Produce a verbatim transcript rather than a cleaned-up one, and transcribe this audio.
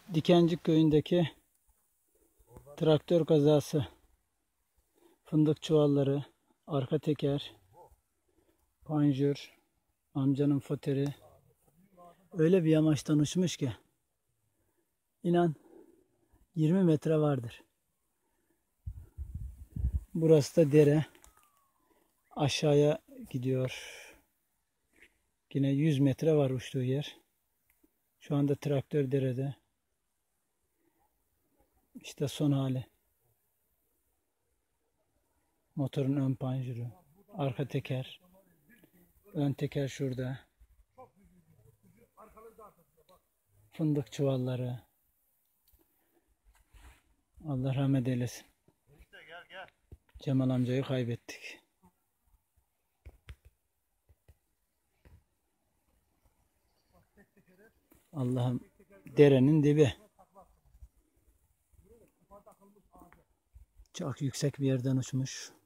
Dikencik köyündeki traktör kazası, fındık çuvalları, arka teker, panjur, amcanın foteri öyle bir yamaçtan uçmuş ki inan yirmi metre vardır. Burası da dere. Aşağıya gidiyor. Yine yüz metre var uçtuğu yer. Şu anda traktör derede. İşte son hali. Motorun ön panjuru, arka teker, ön teker şurada. Fındık çuvalları. Allah rahmet eylesin. Cemal amcayı kaybettik. Allah'ım, derenin dibi. Çok yüksek bir yerden uçmuş.